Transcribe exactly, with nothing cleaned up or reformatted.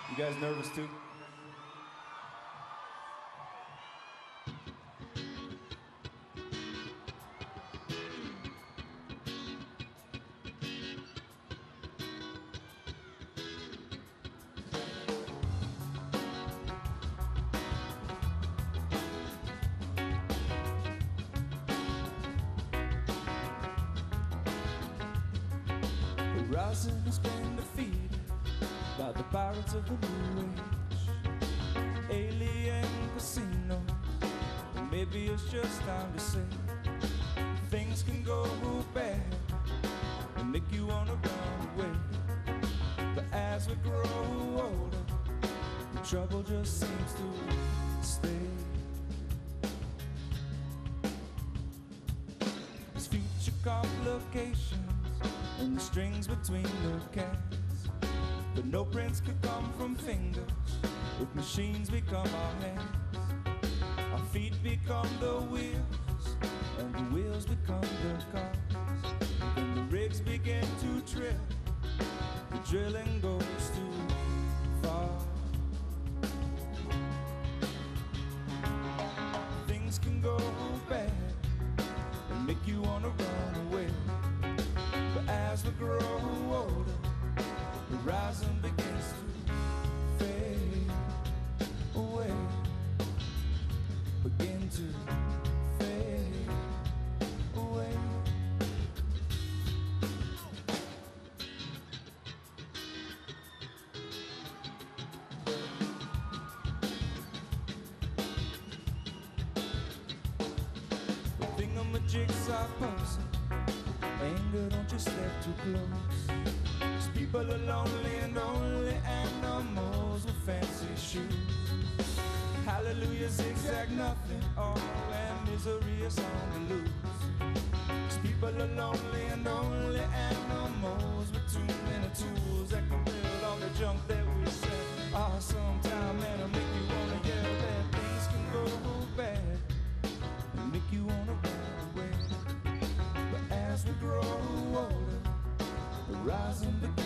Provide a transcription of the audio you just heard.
You guys nervous too? Horizon has been defeated by the pirates of the New Age, alien casino. And maybe it's just time to say things can go bad and make you wanna run away. But as we grow older, the trouble just seems to stay. There's future complications and the strings between the cats, but no prints could come from fingers if machines become our hands. Our feet become the wheels and the wheels become the cars. Then the rigs begin to drill, the drilling goes too far. Things can go bad and make you wanna run away. But as we grow older, the horizon begins to fade away, begin to fade away. The thingamajigs are posing. Anger, don't you step too close. 'Cause people are lonely and only animals with fancy shoes. Hallelujah, zigzag, nothing, all and misery is on the loose. 'Cause people are lonely and only animals with too many tools that can build all the junk that we said. Ah, sometime, man, it'll make you wanna yell that things can go bad and make you wanna run away. As we grow older, the horizon begins